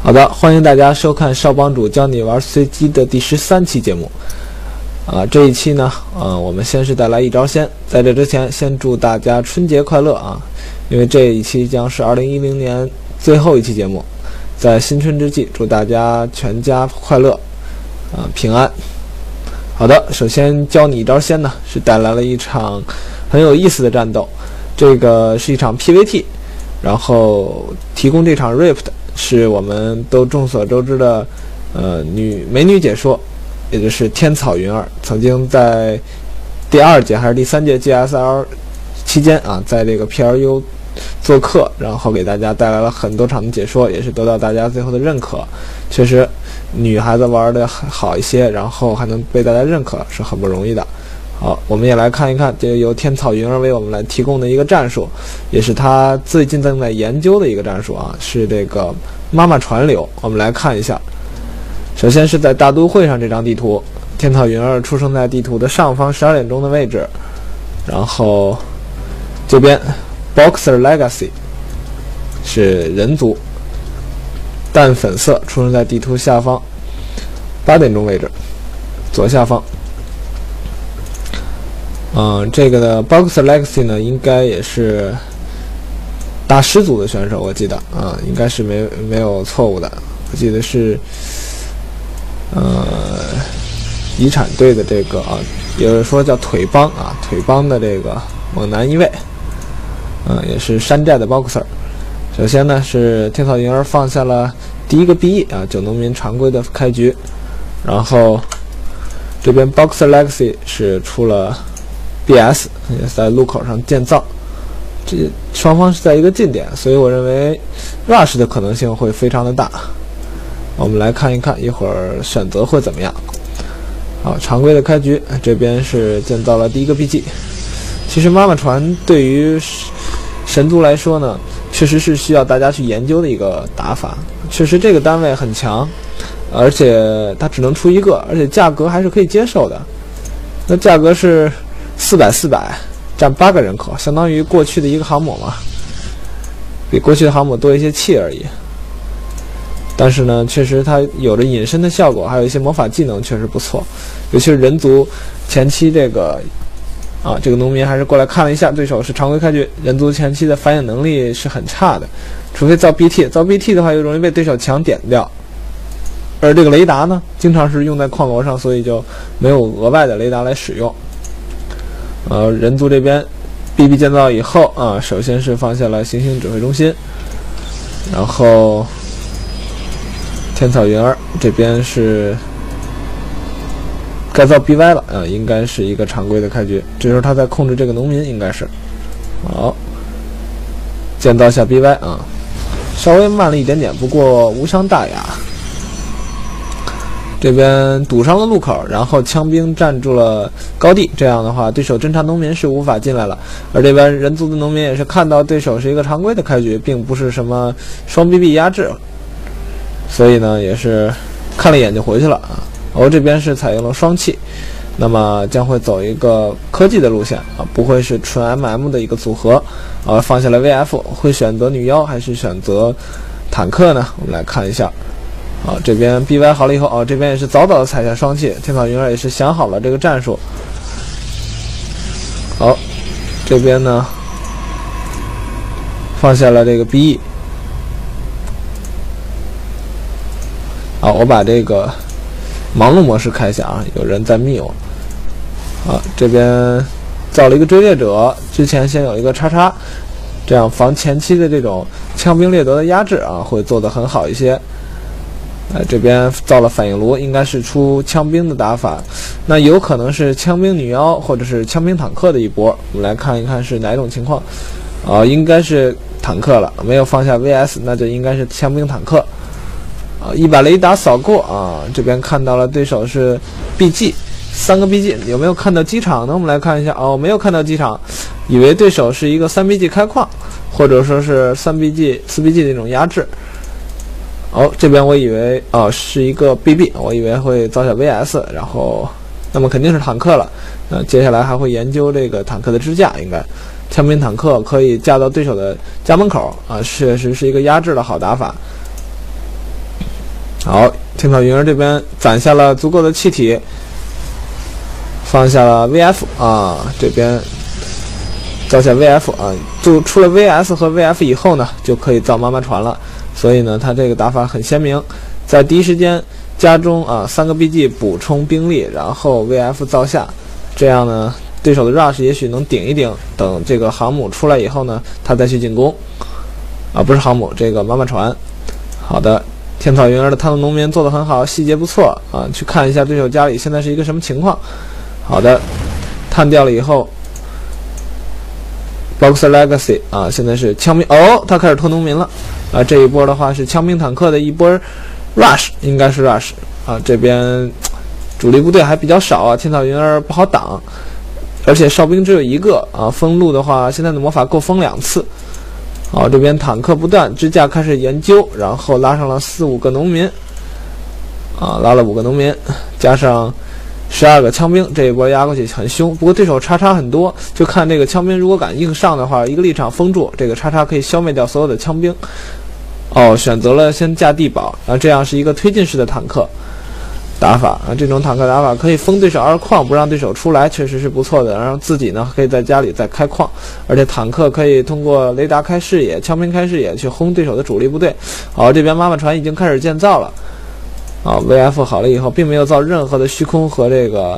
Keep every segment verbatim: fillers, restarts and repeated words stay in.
好的，欢迎大家收看少帮主教你玩随机的第十三期节目。啊，这一期呢，呃，我们先是带来一招鲜。在这之前，先祝大家春节快乐啊！因为这一期将是二零一零年最后一期节目，在新春之际，祝大家全家快乐，啊，平安。好的，首先教你一招鲜呢，是带来了一场很有意思的战斗。这个是一场 P V T， 然后提供这场 Rift 是我们都众所周知的，呃，女美女解说，也就是天草云儿，曾经在第二届还是第三届 G S L 期间啊，在这个 P L U 做客，然后给大家带来了很多场的解说，也是得到大家最后的认可。确实，女孩子玩的好一些，然后还能被大家认可，是很不容易的。好，我们也来看一看这个由天草云儿为我们来提供的一个战术，也是他最近正在研究的一个战术啊，是这个妈妈传流。我们来看一下，首先是在大都会上这张地图，天草云儿出生在地图的上方十二点钟的位置，然后这边 Boxer Legacy 是人族，淡粉色出生在地图下方八点钟位置，左下方。嗯，这个的 Boxer Legacy 呢，应该也是大师组的选手，我记得啊，应该是没没有错误的。我记得是呃遗产队的这个啊，有人说叫腿帮啊，腿帮的这个猛男一位，嗯、啊，也是山寨的 Boxer。首先呢，是天草云儿放下了第一个 B E 啊，九农民常规的开局，然后这边 Boxer Legacy 是出了B S 也是在路口上建造，这双方是在一个近点，所以我认为 rush 的可能性会非常的大。我们来看一看一会儿选择会怎么样。好，常规的开局，这边是建造了第一个 B G。其实妈妈船对于神族来说呢，确实是需要大家去研究的一个打法。确实这个单位很强，而且它只能出一个，而且价格还是可以接受的。那价格是四百四百，占八个人口，相当于过去的一个航母嘛，比过去的航母多一些气而已。但是呢，确实它有着隐身的效果，还有一些魔法技能确实不错。尤其是人族前期这个啊，这个农民还是过来看了一下，对手是常规开局，人族前期的反应能力是很差的，除非造 B T， 造 B T 的话又容易被对手强点掉。而这个雷达呢，经常是用在矿楼上，所以就没有额外的雷达来使用。呃，人族这边 B B 建造以后啊，首先是放下了行星指挥中心，然后天草云儿这边是该造 B Y 了啊，应该是一个常规的开局。这时候他在控制这个农民，应该是好建造下 B Y 啊，稍微慢了一点点，不过无伤大雅。这边堵上了路口，然后枪兵占住了高地，这样的话，对手侦察农民是无法进来了。而这边人族的农民也是看到对手是一个常规的开局，并不是什么双 B B 压制，所以呢，也是看了一眼就回去了啊。而这边是采用了双气，那么将会走一个科技的路线啊，不会是纯 M M 的一个组合啊。放下了 V F， 会选择女妖还是选择坦克呢？我们来看一下。啊，这边 B Y 好了以后啊，这边也是早早的踩下双气，天草云儿也是想好了这个战术。好，这边呢放下了这个 B E。好，我把这个忙碌模式开一下啊，有人在密我。啊，这边造了一个追猎者，之前先有一个叉叉，这样防前期的这种枪兵掠夺的压制啊，会做得很好一些。呃，这边造了反应炉，应该是出枪兵的打法，那有可能是枪兵女妖或者是枪兵坦克的一波。我们来看一看是哪种情况。啊、呃，应该是坦克了，没有放下 V S， 那就应该是枪兵坦克。啊、呃，一把雷达扫过啊，这边看到了对手是 B G， 三个 B G， 有没有看到机场呢？我们来看一下，哦，没有看到机场，以为对手是一个三 B G 开矿，或者说是三 B G、四 B G 的那种压制。哦，这边我以为哦是一个 B B， 我以为会造下 V S， 然后那么肯定是坦克了。呃，接下来还会研究这个坦克的支架，应该枪兵坦克可以架到对手的家门口啊，确实是一个压制的好打法。 好，天草云儿这边攒下了足够的气体，放下了 V F 啊，这边造下 V F 啊，就出了 V S 和 V F 以后呢，就可以造妈妈船了。所以呢，他这个打法很鲜明，在第一时间家中啊三个 B G 补充兵力，然后 V F 造下，这样呢，对手的 rush 也许能顶一顶。等这个航母出来以后呢，他再去进攻。啊，不是航母，这个妈妈船。好的，天草云儿的探洞农民做得很好，细节不错啊。去看一下对手家里现在是一个什么情况。好的，探掉了以后 ，Boxer Legacy 啊，现在是枪兵哦，他开始拖农民了啊。这一波的话是枪兵坦克的一波 rush， 应该是 rush 啊。这边主力部队还比较少啊，天草云儿不好挡，而且哨兵只有一个啊。封路的话，现在的魔法够封两次。好，这边坦克不断，支架开始研究，然后拉上了四五个农民，啊，拉了五个农民，加上十二个枪兵，这一波压过去很凶。不过对手叉叉很多，就看这个枪兵如果敢硬上的话，一个立场封住，这个叉叉可以消灭掉所有的枪兵。哦，选择了先架地堡，然后这样是一个推进式的坦克打法啊，这种坦克打法可以封对手二矿，不让对手出来，确实是不错的。然后自己呢可以在家里再开矿，而且坦克可以通过雷达开视野、枪兵开视野去轰对手的主力部队。好，这边妈妈船已经开始建造了。啊 ，V F 好了以后，并没有造任何的虚空和这个。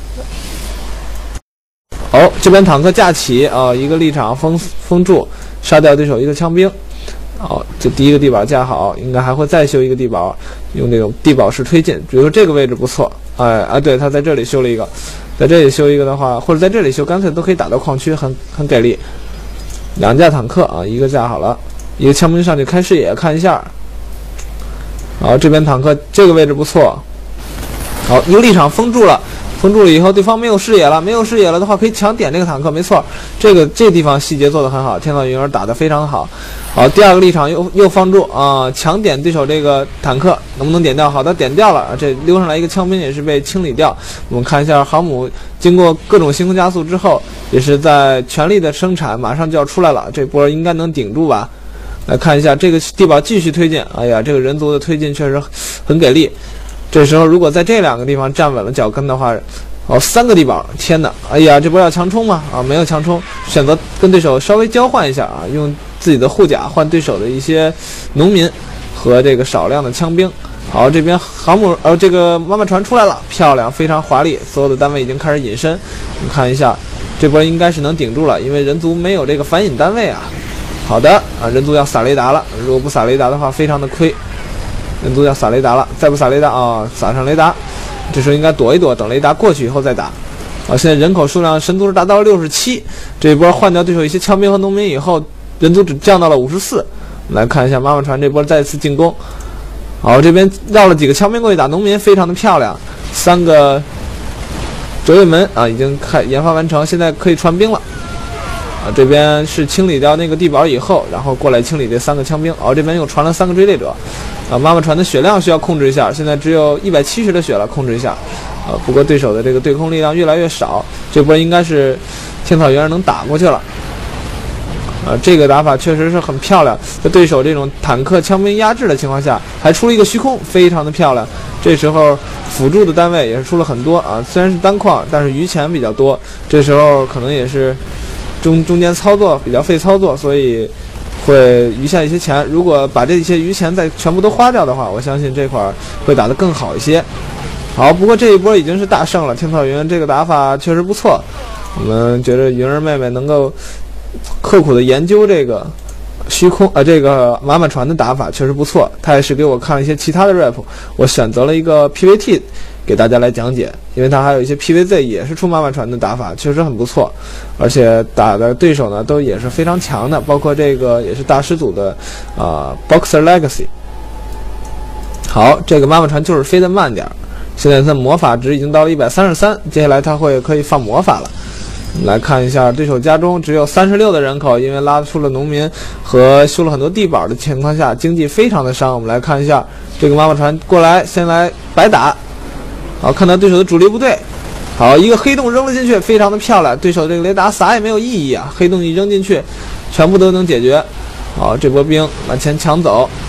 哦，这边坦克架起啊，一个立场封封住，杀掉对手一个枪兵。好，这第一个地堡架好，应该还会再修一个地堡，用这种地堡式推进。比如说这个位置不错，哎啊，对，他在这里修了一个，在这里修一个的话，或者在这里修，干脆都可以打到矿区，很很给力。两架坦克啊，一个架好了，一个枪兵上去开视野看一下。好，这边坦克这个位置不错。好，一个立场封住了。封住了以后，对方没有视野了，没有视野了的话，可以抢点这个坦克，没错，这个这个地方细节做得很好，天草云儿打得非常好。好，第二个立场又又放住啊，抢点对手这个坦克，能不能点掉？好的，点掉了，这溜上来一个枪兵也是被清理掉。我们看一下航母经过各种星空加速之后，也是在全力的生产，马上就要出来了，这波应该能顶住吧？来看一下这个地堡继续推进，哎呀，这个人族的推进确实很给力。这时候如果在这两个地方站稳了脚跟的话，哦，三个地堡，天哪！哎呀，这波要强冲吗？啊，没有强冲，选择跟对手稍微交换一下啊，用自己的护甲换对手的一些农民和这个少量的枪兵。好，这边航母呃，这个妈妈船出来了，漂亮，非常华丽，所有的单位已经开始隐身。我们看一下，这波应该是能顶住了，因为人族没有这个反引单位啊。好的啊，人族要撒雷达了，如果不撒雷达的话，非常的亏。人族要撒雷达了，再不撒雷达啊，撒上雷达，这时候应该躲一躲，等雷达过去以后再打。啊，现在人口数量神族是达到了六十七，这一波换掉对手一些枪兵和农民以后，人族只降到了五十四。我们来看一下妈妈船这波再次进攻。好，这边绕了几个枪兵过去打农民，非常的漂亮。三个折尾门啊，已经开研发完成，现在可以传兵了。啊，这边是清理掉那个地堡以后，然后过来清理这三个枪兵。哦，这边又传了三个追猎者。啊，妈妈船的血量需要控制一下，现在只有一百七十的血了，控制一下。啊，不过对手的这个对空力量越来越少，这波应该是天草原能打过去了。啊，这个打法确实是很漂亮，在对手这种坦克枪兵压制的情况下，还出了一个虚空，非常的漂亮。这时候辅助的单位也是出了很多啊，虽然是单矿，但是余钱比较多。这时候可能也是中中间操作比较费操作，所以会余下一些钱。如果把这些余钱再全部都花掉的话，我相信这块会打得更好一些。好，不过这一波已经是大胜了，天草云这个打法确实不错。我们觉得云儿妹妹能够刻苦的研究这个虚空啊、呃，这个妈妈船的打法确实不错。她也是给我看了一些其他的 rap， 我选择了一个 P V T 给大家来讲解，因为它还有一些 P V Z 也是出妈妈船的打法，确实很不错。而且打的对手呢都也是非常强的，包括这个也是大师组的啊、呃、Boxer Legacy。好，这个妈妈船就是飞得慢点，现在它的魔法值已经到了一百三十三，接下来它会可以放魔法了。我们来看一下，对手家中只有三十六的人口，因为拉出了农民和修了很多地堡的情况下，经济非常的伤。我们来看一下这个妈妈船过来，先来白打。好，看到对手的主力部队，好，一个黑洞扔了进去，非常的漂亮。对手这个雷达撒也没有意义啊，黑洞一扔进去，全部都能解决。好，这波兵把钱抢走，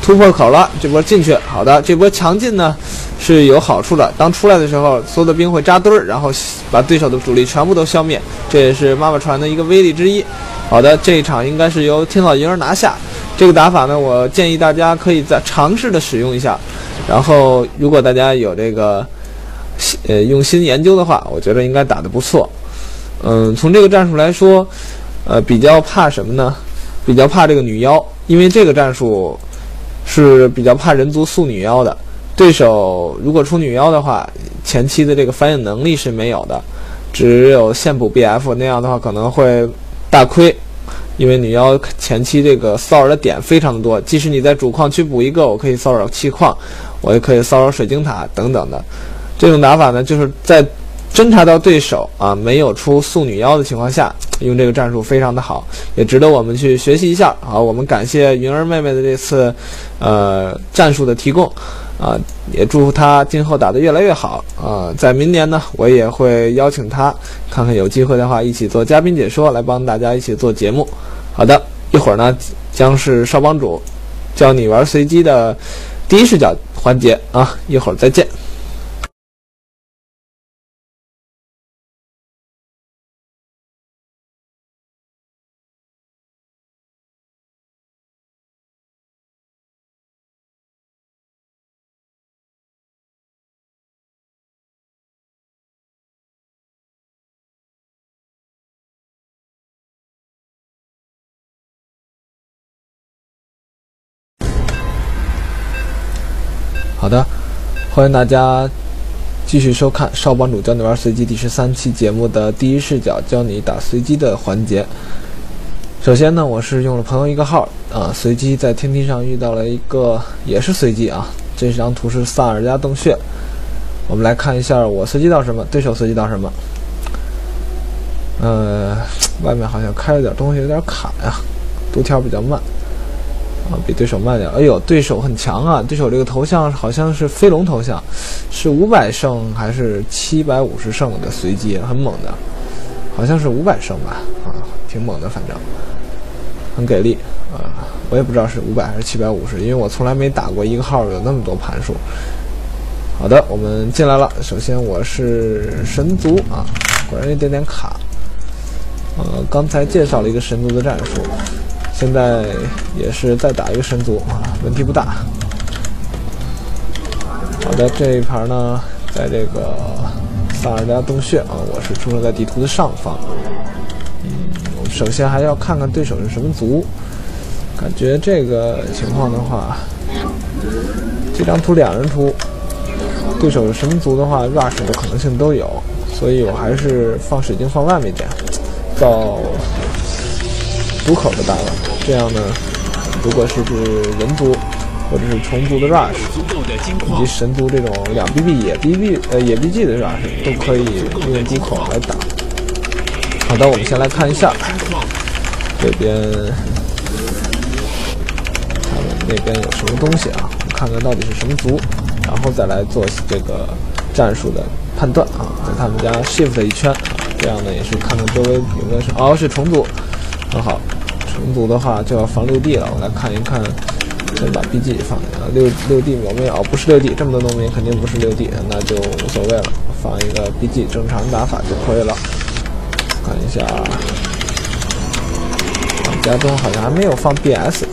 突破口了，这波进去，好的，这波强劲呢是有好处的。当出来的时候，所有的兵会扎堆儿，然后把对手的主力全部都消灭，这也是妈妈船的一个威力之一。好的，这一场应该是由天草银儿拿下。这个打法呢，我建议大家可以再尝试的使用一下。然后，如果大家有这个呃用心研究的话，我觉得应该打得不错。嗯，从这个战术来说，呃，比较怕什么呢？比较怕这个女妖，因为这个战术是比较怕人族速女妖的。对手如果出女妖的话，前期的这个反应能力是没有的，只有现补 B F， 那样的话可能会大亏。因为女妖前期这个骚扰的点非常的多，即使你在主矿区补一个，我可以骚扰气矿，我也可以骚扰水晶塔等等的。这种打法呢，就是在侦查到对手啊没有出速女妖的情况下，用这个战术非常的好，也值得我们去学习一下。好，我们感谢云儿妹妹的这次呃战术的提供啊，也祝福她今后打得越来越好啊。在明年呢，我也会邀请她，看看有机会的话一起做嘉宾解说，来帮大家一起做节目。好的，一会儿呢将是少帮主教你玩随机的第一视角环节啊，一会儿再见。好的，欢迎大家继续收看少帮主教你玩随机第十三期节目的第一视角教你打随机的环节。首先呢，我是用了朋友一个号啊，随机在天梯上遇到了一个也是随机啊，这张图是萨尔加洞穴。我们来看一下我随机到什么，对手随机到什么。呃，外面好像开了点东西，有点卡呀，读条比较慢。啊，比对手慢点。哎呦，对手很强啊！对手这个头像好像是飞龙头像，是五百胜还是七百五十胜的随机，很猛的，好像是五百胜吧？啊，挺猛的，反正很给力啊！我也不知道是五百还是七百五十，因为我从来没打过一个号有那么多盘数。好的，我们进来了。首先我是神族啊，果然有点点卡。呃，刚才介绍了一个神族的战术。现在也是再打一个神族啊，问题不大。好的，这一盘呢，在这个萨尔加洞穴啊，我是出生在地图的上方。嗯，我们首先还要看看对手是什么族。感觉这个情况的话，这张图两人图，对手是什么族的话 ，rush 的可能性都有，所以我还是放水晶放外面一点，造毒口的大了，这样呢，如果是指人族或者是虫族的 rush， 以及神族这种两 B B 野 B B 呃野 B G 的 rush 都可以用毒口来打。好的，我们先来看一下这边他们那边有什么东西啊？我们看看到底是什么族，然后再来做这个战术的判断啊。在他们家 shift 一圈啊，这样呢也是看看周围有没有什么，哦，是虫族。很好，虫族的话就要防六 D 了。我来看一看，先把 B G 放下。六六 D 有没有？哦，不是六 D， 这么多农民肯定不是六 D， 那就无所谓了，放一个 B G 正常打法就可以了。看一下，家中好像还没有放 B S。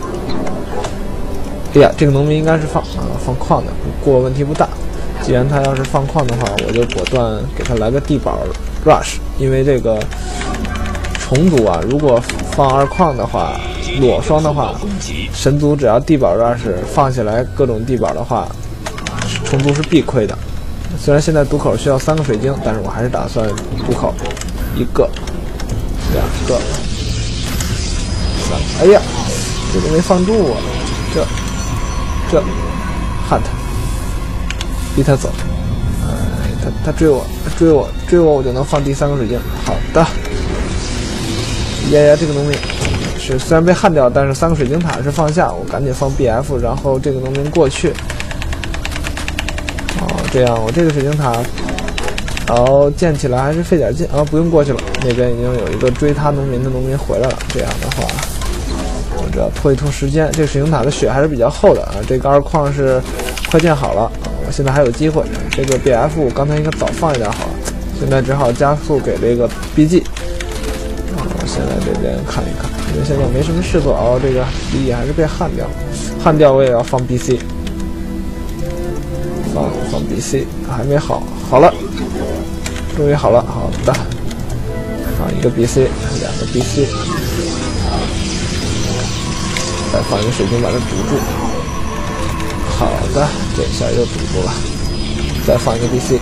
哎呀，这个农民应该是放啊放矿的，不过问题不大。既然他要是放矿的话，我就果断给他来个地堡 rush， 因为这个。虫族啊，如果放二矿的话，裸双的话，神族只要地堡 rush 放下来各种地堡的话，虫族是必亏的。虽然现在毒口需要三个水晶，但是我还是打算毒口一个、两个、三个。哎呀，这个没放住啊！这这 hunt 逼他走，哎，他他追我，追我，追我，我就能放第三个水晶。好的。呀呀，这个农民是虽然被焊掉，但是三个水晶塔是放下，我赶紧放 B F， 然后这个农民过去。哦，这样我这个水晶塔，然后建起来还是费点劲啊，不用过去了。那边已经有一个追他农民的农民回来了，这样的话，我只要拖一拖时间。这个水晶塔的血还是比较厚的啊，这个二矿是快建好了啊，我现在还有机会。这个 B F 我刚才应该早放一点好了，现在只好加速给这个 B G。啊，我现在这边看一看，因为现在没什么事做哦，这个 B E 还是被焊掉，焊掉我也要放 B C， 放放 B C 还没好，好了，终于好了，好的。放一个 B C， 两个 B C， 再放一个水晶把它堵住。好的，这下又堵住了。再放一个 B C，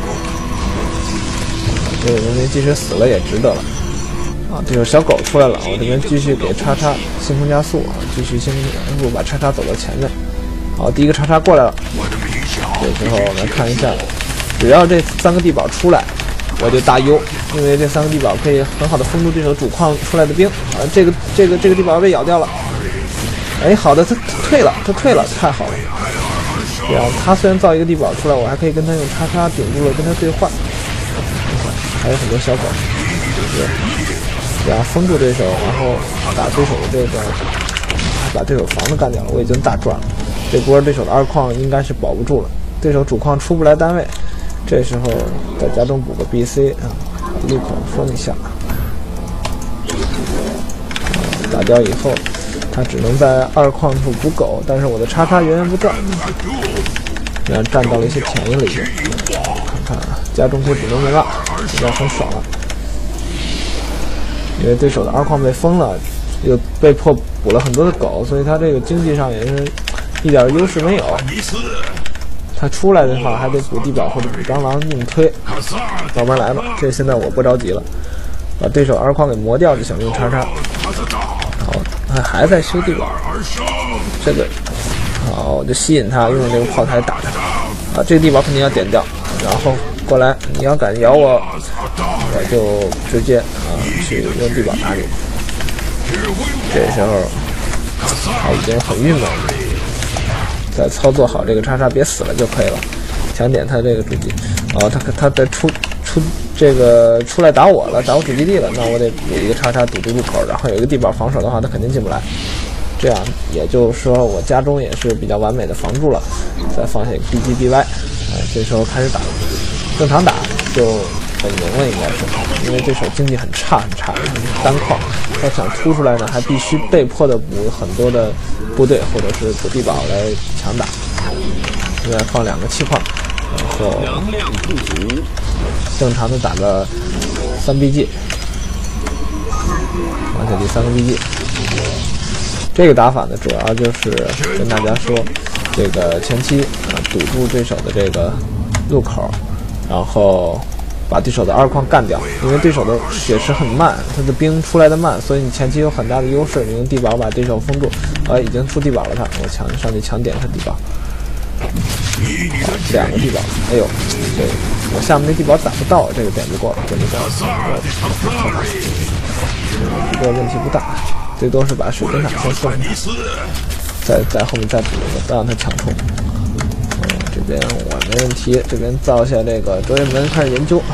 这个人民即使死了也值得了。啊，这个小狗出来了，我这边继续给叉叉星空加速啊，继续星空加速把叉叉走到前面。好，第一个叉叉过来了。这时候我们看一下，只要这三个地堡出来，我就大优，因为这三个地堡可以很好的封住对手主矿出来的兵啊。这个这个这个地堡被咬掉了，哎，好的，他退了，他退了，太好了。这样他虽然造一个地堡出来，我还可以跟他用叉叉顶住了，跟他兑换。还有很多小狗，就是这样封住对手，然后打对手的这个，把对手房子干掉了，我已经大赚了。这波对手的二矿应该是保不住了，对手主矿出不来单位。这时候在家中补个 B C 啊，把路口封一下。打掉以后，他只能在二矿处补狗，但是我的叉叉源源不断，这样占到了一些便宜了已经。看看啊，家中可以补能人了，现在很爽了。因为对手的二矿被封了，又被迫补了很多的狗，所以他这个经济上也是一点优势没有。他出来的话还得补地堡或者补蟑螂硬推，慢慢来吧。这现在我不着急了，把对手二矿给磨掉就想用叉叉。好，他还在修地堡，这个好，我就吸引他用这个炮台打他。啊，这个地堡肯定要点掉，然后过来，你要敢咬我，我就直接啊去用地堡打你。这时候他已经很郁闷了。再操作好这个叉叉，别死了就可以了。抢点他这个主机，哦，他他在出出这个出来打我了，打我主基地了，那我得补一个叉叉堵住入口，然后有一个地堡防守的话，他肯定进不来。这样也就是说，我家中也是比较完美的防住了。再放下一个 B G B Y， 哎，这时候开始打，正常打就很赢了，应该是，因为对手经济很差很差，单矿，他想突出来呢，还必须被迫的补很多的部队或者是补地堡来强打。现在放两个气矿，然后能量不足，正常的打个三 B G， 放下第三个 B G。这个打法呢，主要就是跟大家说，这个前期啊堵住对手的这个路口，然后把对手的二矿干掉，因为对手的血池很慢，他的兵出来的慢，所以你前期有很大的优势，你用地堡把对手封住。啊，已经出地堡了他，我抢上去抢点他地堡。好，两个地堡，哎呦，这我下面那地堡打不到，这个点不过了，点不过了，不过问题不大，最多是把水晶塔先送他，再在后面再补一个，不让他抢冲。嗯，这边我没问题，这边造一下这个卓越门，开始研究。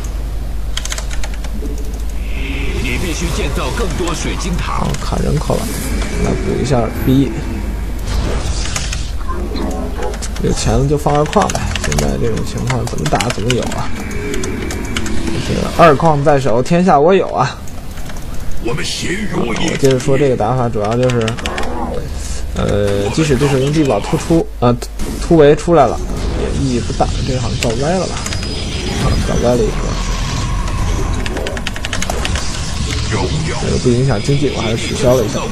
你必须建造更多水晶塔。 好，卡人口了，来补一下 B。有钱了就放二矿呗，现在这种情况怎么打怎么有啊！这个二矿在手，天下我有啊！ 我们咸若我接着说这个打法，主要就是，呃，即使对手用地堡突出啊、呃、突围出来了，也意义不大。这个好像造歪了吧？啊，造歪了一个。这个不影响经济，我还是取消了一下。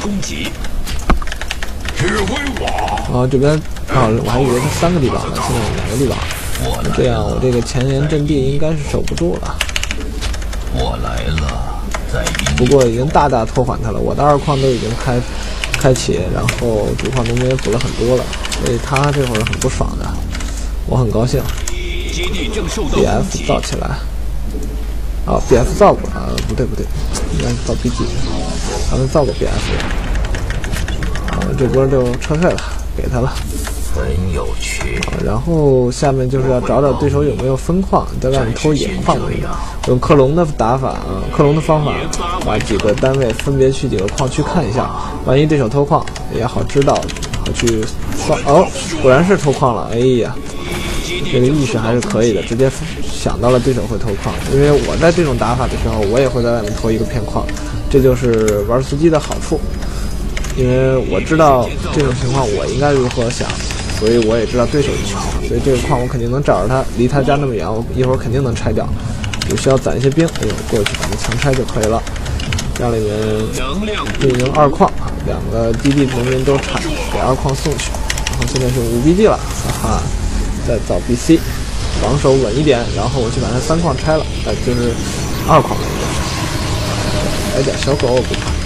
啊，这边啊，我还以为是三个地堡呢，现在有两个地堡。这样我这个前沿阵地应该是守不住了。 我来了，在不过已经大大拖缓他了，我的二矿都已经开开启，然后主矿农民也补了很多了，所以他这会儿很不爽的，我很高兴。B F 造起来，啊 ，B F 造过啊，不对不对，应该是造 B G， 咱们造过 B F。这波就撤退了，给他了。 很有趣。 啊，然后下面就是要找找对手有没有分矿，在外面偷野矿的。用克隆的打法啊，克隆的方法，把几个单位分别去几个矿区看一下，万一对手偷矿也好知道，好去刷。哦，果然是偷矿了，哎呀！这个意识还是可以的，直接想到了对手会偷矿。因为我在这种打法的时候，我也会在外面偷一个片矿，这就是玩随机的好处。因为我知道这种情况我应该如何想，所以我也知道对手的情况，所以这个矿我肯定能找着他，离他家那么远，我一会儿肯定能拆掉。只需要攒一些兵，哎呦，过去把它强拆就可以了。家里面运营二矿，两个基地农民都产，给二矿送去。然后现在是五 B G 了，哈哈。再造 B C， 防守稳一点，然后我去把它三矿拆了，呃，就是二矿了，来点小狗我不怕。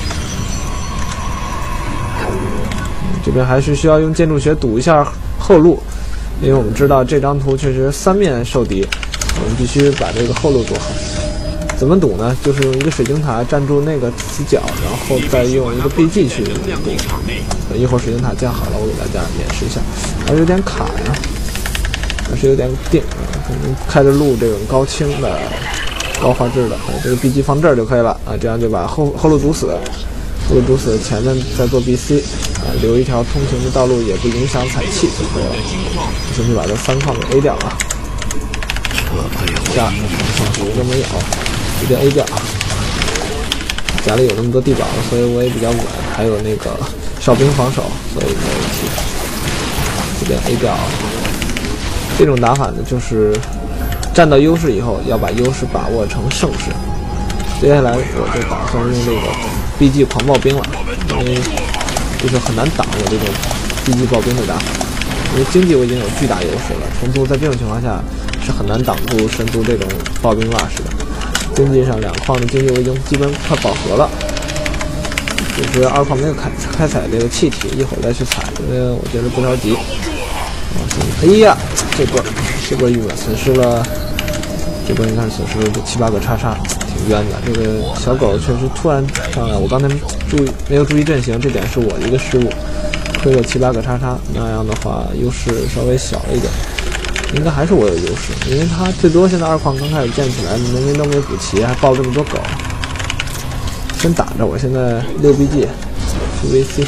嗯，这边还是需要用建筑学堵一下后路，因为我们知道这张图确实三面受敌，我们必须把这个后路堵好。怎么堵呢？就是用一个水晶塔站住那个死角，然后再用一个 B G 去堵。一会儿水晶塔建好了，我给大家演示一下，还是有点卡呀。还是有点定，可能开着路这种高清的、高画质的，啊，这个 B G 放这儿就可以了啊，这样就把后后路堵死，后路堵死，前面再做 B C， 啊，留一条通行的道路，也不影响采气就可以了。先去把这三矿给 A 掉了，下上图都没有，直接 A 掉。家里有那么多地堡，所以我也比较稳，还有那个哨兵防守，所以没有问题。这边 A 掉。这种打法呢，就是占到优势以后，要把优势把握成胜势。接下来我就打算用这个 B G 狂暴兵了，因为就是很难挡我这种 B G 暴兵的打法。因为经济我已经有巨大优势了，虫族在这种情况下是很难挡住神族这种暴兵 rush 的。经济上两矿的经济我已经基本快饱和了，只是二矿没有开开采这个气体，一会儿再去采，因为我觉得不着急。哎呀，这波这波郁闷，损失了，这波应该是损失了七八个叉叉，挺冤的。这个小狗确实突然上来，我刚才注意没有注意阵型，这点是我的一个失误，亏了七八个叉叉，那样的话优势稍微小了一点，应该还是我有优势，因为他最多现在二矿刚开始建起来，农民都没补齐，还抱这么多狗，先打着，我现在六 B G 去 V C。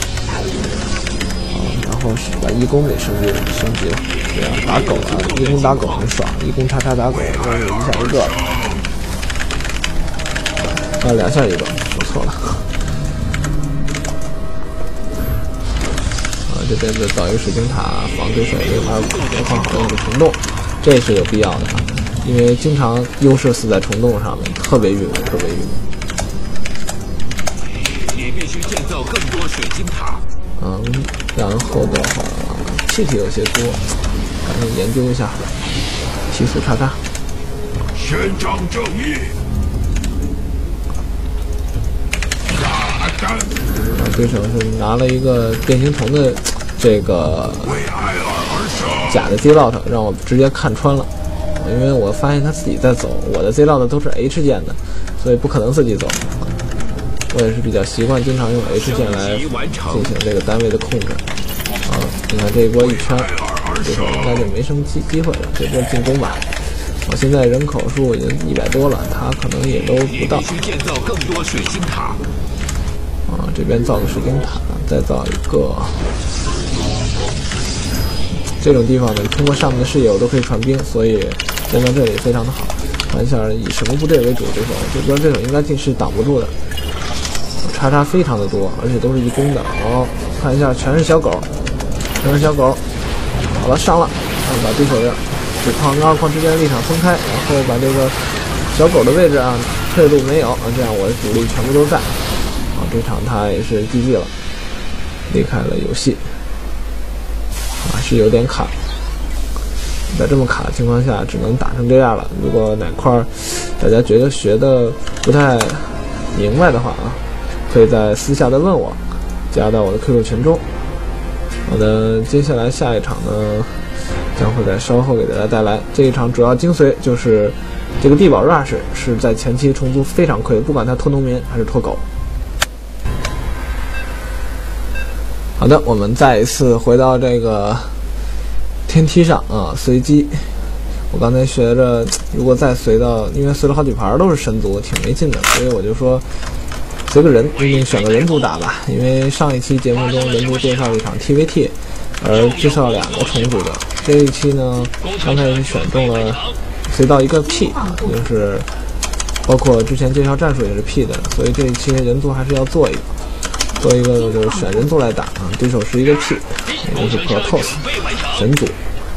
然后把义工给升级了，升级了，这样打狗啊，义工打狗很爽，义工叉叉打狗，都是一下一个了，啊，两下一个，说错了。啊，这边的造一个水晶塔，防对手用二二矿好用的虫洞，这是有必要的啊，因为经常优势死在虫洞上面，特别郁闷，特别郁闷。 你必须建造更多水晶塔。 嗯，然后的话，气体有些多，赶紧研究一下提速叉叉。 伸张正义。 然后对手是拿了一个变形虫的这个假的 Z lot， 让我直接看穿了。因为我发现他自己在走，我的 Z lot 都是 H 键的，所以不可能自己走。我也是比较习惯经常用 H 键来进行这个单位的控制。啊，你看这一波一圈，对手应该就没什么机机会了。这波进攻吧，我现在人口数已经一百多了，他可能也都不到。 必须建造更多水晶塔。 啊，这边造个水晶塔，再造一个。这种地方呢，通过上面的视野我都可以传兵，所以建到这里非常的好。看一下以什么部队为主，对手这边对手应该是挡不住的。叉叉非常的多，而且都是义工的。哦，看一下，全是小狗，全是小狗。好了，上了，然后把对手的水矿跟二矿之间的立场分开，然后把这个小狗的位置啊退路没有啊，这样我的主力全部都在。啊，这场他也是 G G 了，离开了游戏。啊，是有点卡。在这么卡的情况下，只能打成这样了。如果哪块大家觉得学的不太明白的话啊，可以在私下的问我，加到我的 Q Q 群中。好的，接下来下一场呢，将会在稍后给大家带来。这一场主要精髓就是这个地堡 rush 是在前期虫族非常亏，不管他拖农民还是拖狗。好的，我们再一次回到这个天梯上啊，随机。我刚才学着，如果再随到，因为随了好几盘都是神族，挺没劲的，所以我就说随个人，一定选个人族打吧。因为上一期节目中人族介绍了一场 T V T， 而介绍了两个重组的。这一期呢，刚才也是选中了随到一个 P 啊，就是包括之前介绍战术也是 P 的，所以这一期人族还是要做一个。做一个就是选人族来打啊，对手是一个 P， 也就是 Protoss 神族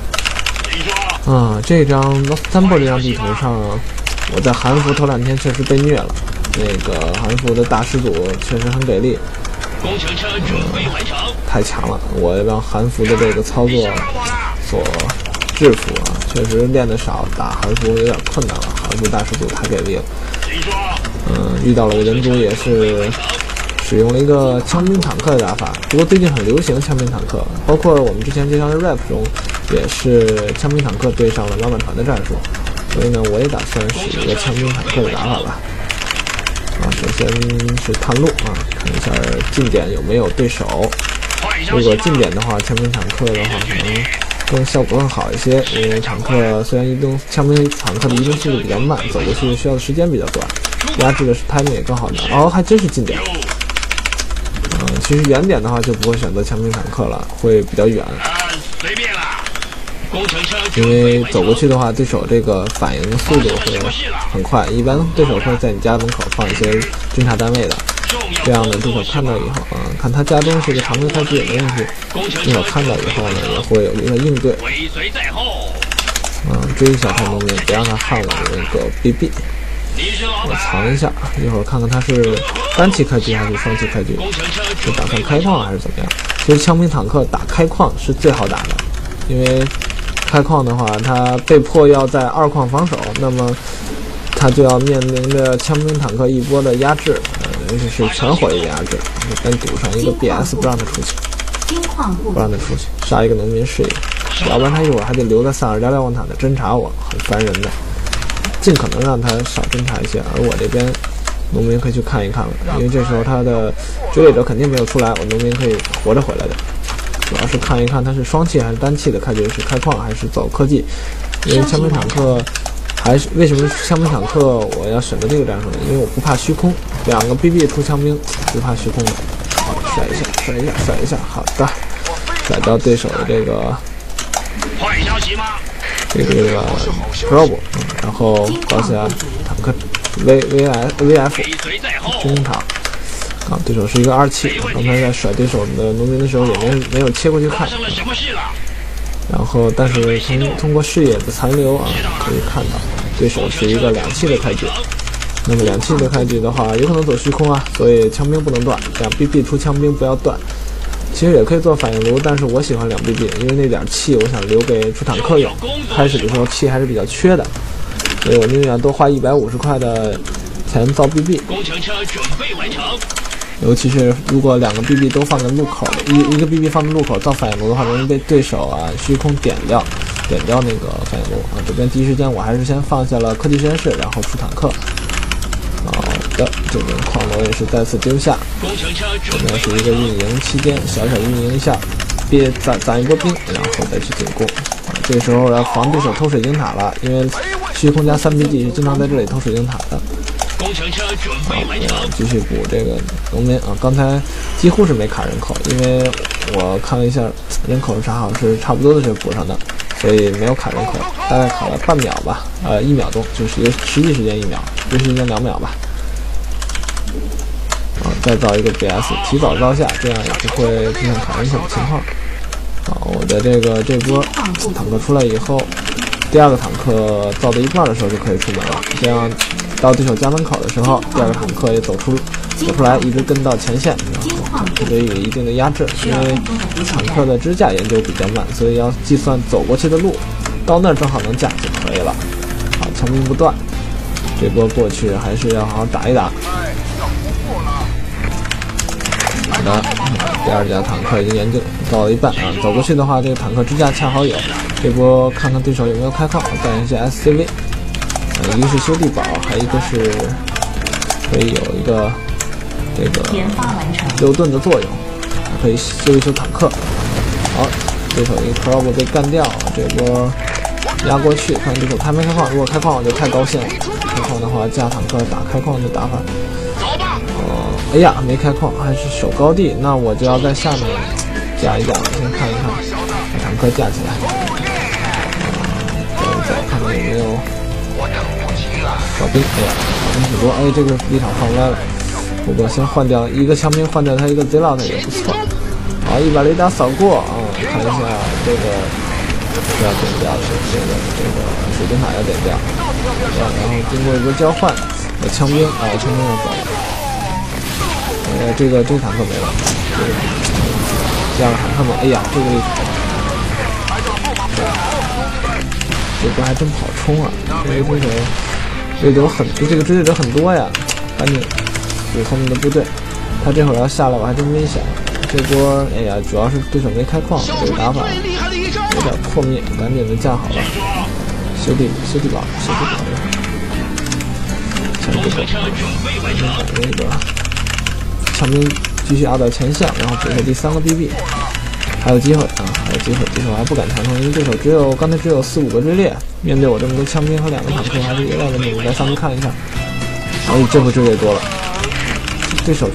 啊。这张 Lost Temple 这张地图上，我在韩服头两天确实被虐了。那个韩服的大师组确实很给力， 工程车准备完成， 太强了，我也让韩服的这个操作所制服啊，确实练得少，打韩服有点困难了。韩服大师组太给力了，嗯，遇到了个人族也是。使用了一个枪兵坦克的打法，不过最近很流行枪兵坦克，包括我们之前介绍的 rap 中也是枪兵坦克对上了老满团的战术，所以呢，我也打算使一个枪兵坦克的打法吧。啊，首先是探路啊，看一下近点有没有对手。如果近点的话，枪兵坦克的话可能更效果更好一些，因为坦克虽然移动枪兵坦克的移动速度比较慢，走过去需要的时间比较短，压制的 timing 也更好的。哦，还真是近点。嗯，其实远点的话就不会选择枪兵坦克了，会比较远。 随便了，工程车因为走过去的话，对手这个反应速度会很快，一般对手会在你家门口放一些侦察单位的，这样呢，对手看到以后，啊、嗯，看他家中是个常规开局也没问题，对手看到以后呢，也会有一个应对。 尾随在后。 嗯，追一下他农民，别让他焊了那个 B B。我藏一下，一会儿看看他是单气开局还是双气开局，是打算开矿还是怎么样？其实枪兵坦克打开矿是最好打的，因为开矿的话，他被迫要在二矿防守，那么他就要面临着枪兵坦克一波的压制，呃，尤其是全火力的压制，先堵上一个 B S 不让他出去，不让他出去，杀一个农民是一个，要不然他一会儿还得留在三二幺瞭望塔的侦察我，很烦人的。尽可能让他少侦察一些，而我这边农民可以去看一看了，因为这时候他的追猎者肯定没有出来，我农民可以活着回来的。主要是看一看他是双气还是单气的开局，是开矿还是走科技。因为枪兵坦克还是为什么枪兵坦克我要选择这个战术呢？因为我不怕虚空，两个 B B 出枪兵不怕虚空的。好，甩一下，甩一下，甩一下，好的，甩到对手的这个。 坏消息吗？ 这个这个 probe， 嗯，然后搞起来坦克 V V F V F 军工厂啊，对手是一个二气，刚才在甩对手的农民的时候也没没有切过去看，然后但是从通过视野的残留啊可以看到对手是一个两气的开局，那么两气的开局的话有可能走虚空啊，所以枪兵不能断，这样 B B 出枪兵不要断。其实也可以做反应炉，但是我喜欢两 B B， 因为那点气我想留给出坦克用。开始的时候气还是比较缺的，所以我宁愿多花一百五十块的钱造 B B。 工程车准备完成。 尤其是如果两个 B B 都放在路口，一一个 B B 放在路口造反应炉的话，容易被对手啊虚空点掉，点掉那个反应炉啊。这边第一时间我还是先放下了科技实验室，然后出坦克。好的，这边矿楼也是再次丢下。这边是一个运营期间，小小运营一下，别攒攒一波兵，然后再去进攻。啊，这时候要防对手偷水晶塔了，因为虚空加三 B G 是经常在这里偷水晶塔的。 工程车准备完成。 继续补这个农民啊，刚才几乎是没卡人口，因为我看了一下人口正好是差不多的是补上的，所以没有卡人口，大概卡了半秒吧，呃，一秒钟，就是一个实际时间一秒，实际时间两秒吧。啊，再造一个 B S， 提早造下，这样也不会出现卡人口的情况。好，我的这个这波坦克出来以后，第二个坦克造到一半的时候就可以出门了，这样到对手家门口的时候，第二个坦克也走出走出来，一直跟到前线，然后坦克队有一定的压制，因为坦克的支架研究比较慢，所以要计算走过去的路，到那儿正好能架就可以了。好，枪兵不断，这波过去还是要好好打一打。好的，第二架坦克已经研究到了一半啊，走过去的话，这个坦克支架恰好有。这波看看对手有没有开矿，干一些 S C V。呃，一个是修地堡，还一个是可以有一个这个溜盾的作用，还可以修一修坦克。好， 对手一个 Prob 被干掉，这波压过去，看对手开没开矿。如果开矿我就太高兴了，开矿的话架坦克打开矿的打法。哦，哎呀，没开矿，还是守高地，那我就要在下面架一架，先看一看，把坦克架起来。走一走，看看有没有小兵。哎呀，小兵挺多，哎，这个立场放歪了。不过先换掉一个枪兵，换掉他一个 Zilot 也不错。好，一把雷达扫过啊、嗯，看一下这个要点掉的，这个这个水晶塔要点掉，然后经过一波交换，有枪兵啊，枪兵要走了。呃，这个这个坦克没了，这个第二个坦克没，哎呀，这个立场，这波还真不好冲啊！这个对手追者很，这个追击者很多呀，赶紧补后面的部队。他这会儿要下来，我还真没想。这波，哎呀，主要是对手没开矿，这个打法有点破灭，赶紧的架好了，修地修地堡，修地堡。像这个，把那个枪兵继续压到前线，然后补上第三个 B B， 还有机会啊，还有机会，对手还不敢强冲，因为对手只有刚才只有四五个追猎，面对我这么多枪兵和两个坦克，还是有点问题。我再上去看一下，哎，这回追猎多了，对手。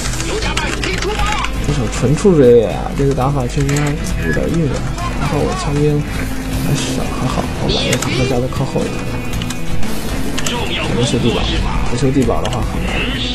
对手纯出追猎啊，这个打法确实还有点晕啊。然后我枪兵还少，还好，我把那个坦克加的靠后一点。能修地堡，不修地堡的话很难。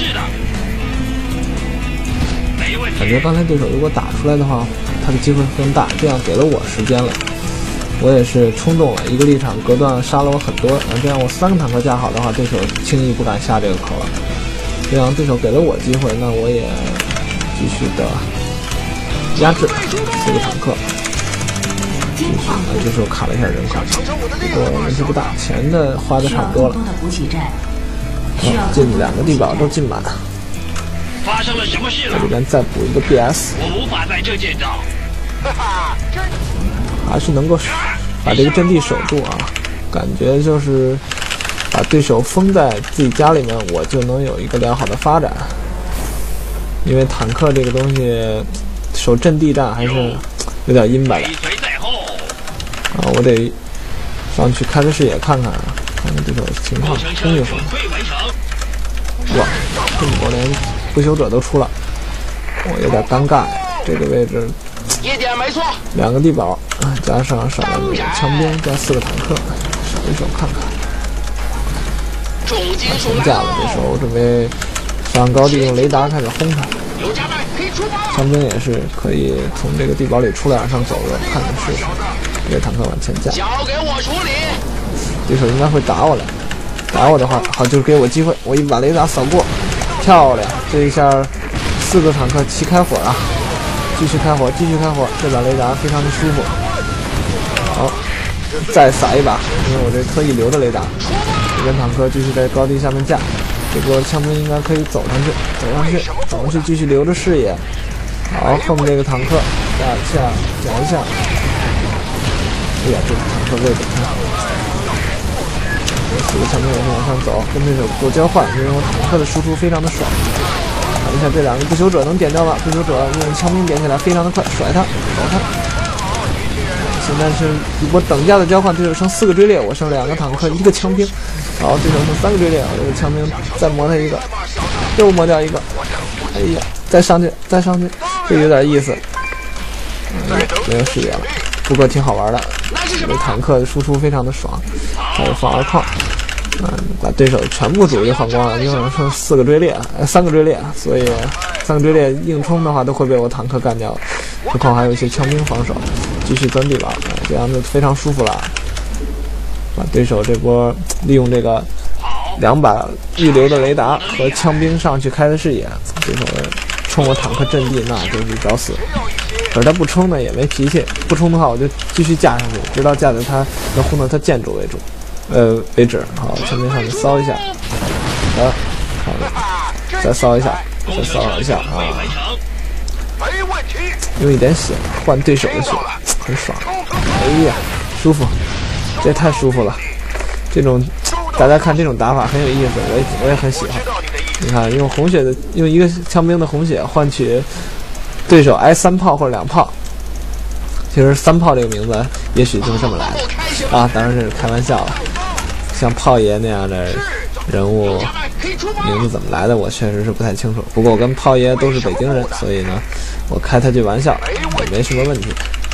感觉刚才对手如果打出来的话，他的机会更大，这样给了我时间了。我也是冲动了，一个立场隔断杀了我很多，然后这样我三个坦克架好的话，对手轻易不敢下这个口了。这样对手给了我机会，那我也。继续的压制四个坦克，继续啊，这时候卡了一下人口，不过问题不大，钱的花的差不多了。好，进两个地堡都进满。 发生了什么事了？ 这边再补一个 B S， 我无法在这见到。 还是能够把这个阵地守住啊，感觉就是把对手封在自己家里面，我就能有一个良好的发展。因为坦克这个东西守阵地战还是有点阴摆的啊，我得上去开个视野看看，看看对手情况，冲一会儿。哇，这么多连不朽者都出了，我有点尴尬呀。这个位置，两个地堡啊，加上少了那个枪兵，加四个坦克，守一守看看。全架了，这时候我准备。上高地用雷达开始轰他，枪兵也是可以从这个地堡里出来往上走的，看看试试。这个坦克往前架，对手应该会打我来，打我的话，好就是给我机会，我一把雷达扫过，漂亮！这一下四个坦克齐开火啊，继续开火，继续开火，这把雷达非常的舒服。好，再撒一把，因为我这特意留的雷达，这边坦克继续在高地下面架。这波枪兵应该可以走上去，走上去，走上去，继续留着视野。好，后面这个坦克架一下，夹一下。哎呀，这个坦克位置太好了。四个枪兵也是往上走，跟对手做交换，因为我坦克的输出非常的爽。看一下这两个不朽者能点掉吗？不朽者用枪兵点起来非常的快，甩他，甩他。现在是一波等价的交换，对手剩四个追猎，我剩两个坦克，一个枪兵。好，对手剩三个追猎，这个枪兵再磨他一个，又磨掉一个。哎呀，再上去，再上去，这有点意思。嗯，没有视野了，不过挺好玩的。这个坦克的输出非常的爽，还有放二矿，嗯，把对手全部主力换光了，因为剩四个追猎，呃，三个追猎，所以三个追猎硬冲的话都会被我坦克干掉，何况还有一些枪兵防守。继续钻地堡，这样就非常舒服了。把对手这波利用这个两把预留的雷达和枪兵上去开的视野，对手冲我坦克阵地那就是找死。可是他不冲呢也没脾气，不冲的话我就继续架上去，直到架在他能轰到他建筑为主，呃为止。好，枪兵上去骚一下，好，好了，再骚一下，再骚一下啊！用一点血换对手的血，很爽。哎呀，舒服，这也太舒服了。这种大家看这种打法很有意思，我也我也很喜欢。你看，用红血的，用一个枪兵的红血换取对手挨三炮或者两炮， 其实三炮这个名字也许就是这么来的啊，当然这是开玩笑了。像炮爷那样的人物名字怎么来的，我确实是不太清楚。不过我跟炮爷都是北京人，所以呢，我开他句玩笑也没什么问题。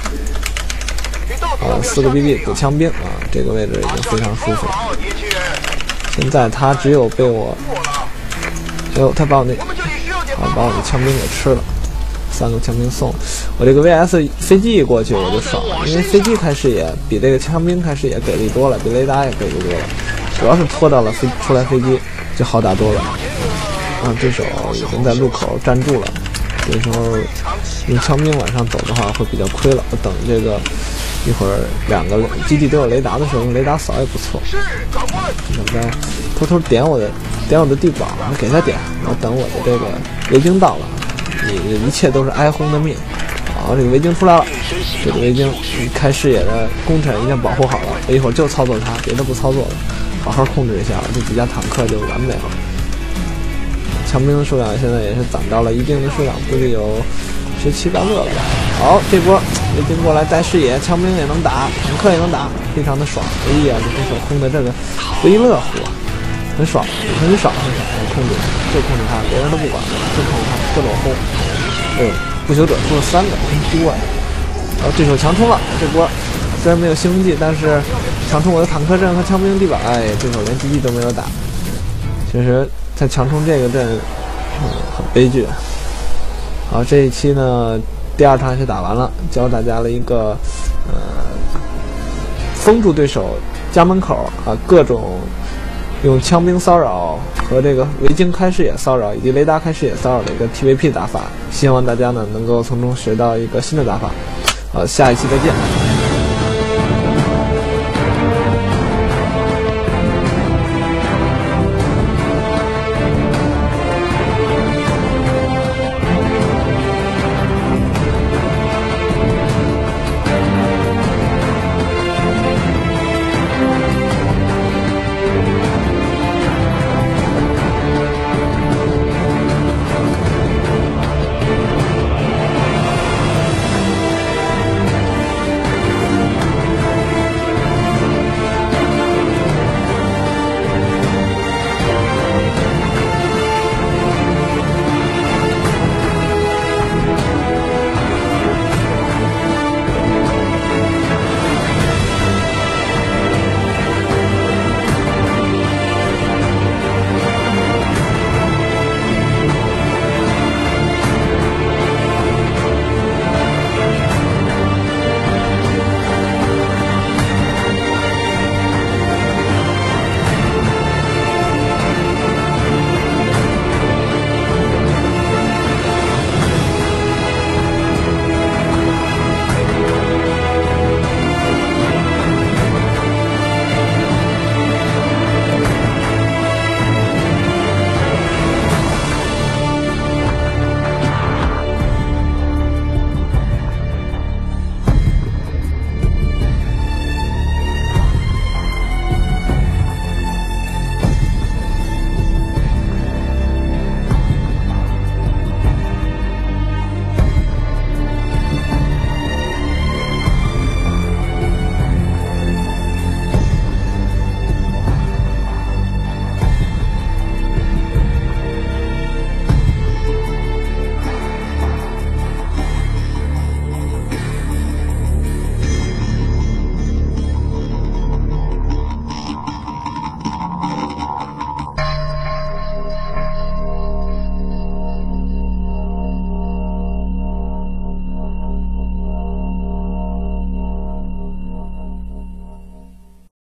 啊，四个 B B 补枪兵啊，这个位置已经非常舒服了。现在他只有被我，哎呦，他把我那，啊，把我那枪兵给吃了。三个枪兵送我这个 V S 飞机一过去我就爽了，因为飞机开视野比这个枪兵开视野给力多了，比雷达也给力多了。主要是拖到了飞出来飞机就好打多了。啊，对手已经在路口站住了，这时候用枪兵往上走的话会比较亏了。我等这个一会儿两个基地都有雷达的时候，用雷达扫也不错。等着偷偷点我的点我的地堡，给他点，然后等我的这个围巾到了。你一切都是哀轰的命。好，这个围巾出来了，这个围巾开视野的功臣已经保护好了，我一会儿就操作它，别的不操作了，好好控制一下，这几架坦克就完美了。枪兵的数量现在也是攒到了一定的数量，估计有十七八个了吧。好，这波围巾过来带视野，枪兵也能打，坦克也能打，非常的爽。哎呀，这对手轰的这个不亦乐乎啊，很爽，很爽，很爽，控制就控制他，别人都不管，就控制他，各种轰。哎呦，不朽者出了三个，真多呀！然后对手强冲了，这波虽然没有兴奋剂，但是强冲我的坦克阵和枪兵地板，哎，对手连基地都没有打。其实他强冲这个阵，嗯，很悲剧。好，这一期呢，第二场也打完了，教大家了一个呃，封住对手家门口啊，各种用枪兵骚扰和这个围巾开视野骚扰以及雷达开视野骚扰的一个 P V P 打法，希望大家呢能够从中学到一个新的打法。好，下一期再见。